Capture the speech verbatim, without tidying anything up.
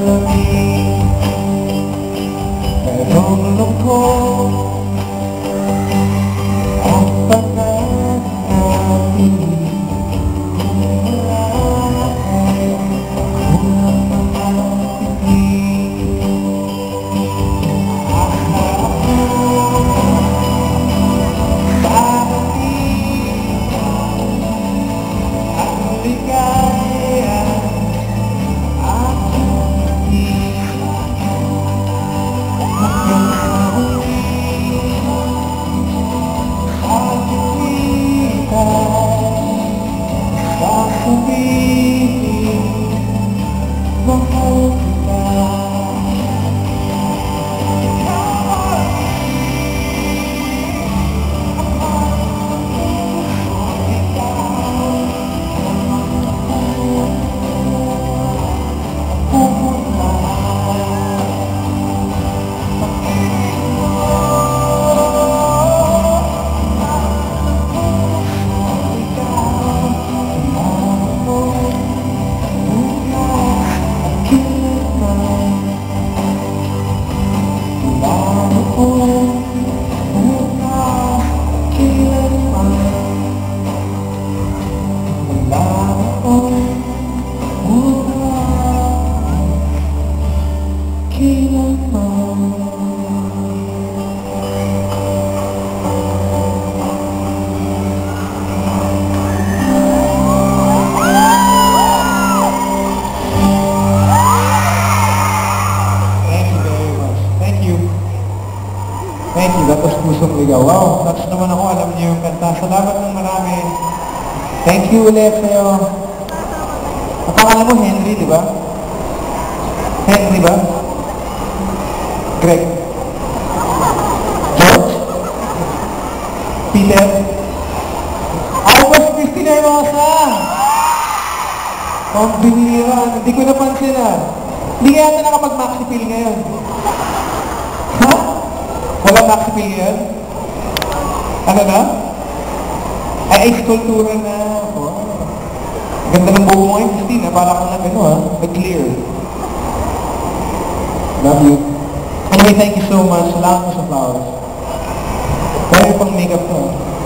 malamig, merong lungkot ang pananapin. Kung wala ay kulang mga pipig. Akala ko darating ang ligaya. Thank you, that was Pusong Ligaw. Wow, touch naman ako, alam niyo yung kanta. Salamat ng marami. Thank you ulit sa'yo. Ang pangalan mo, Henry, di ba? Henry ba? Greg? George? Peter? August Christina Rosa! Ang binira, hindi ko napansin ah. Hindi kaya ito nakapag-maxi pill ngayon. Ha? Wala maxi pill ngayon? Ano na? Ay, ay, skulptura na. Wow. Ganda ng buho mo ngayon, Christina. Para kang na gano'n, ha? Nag-clear. Love you. Anyway, thank you so much. Salamat mo sa flowers. Kaya pang makeup to.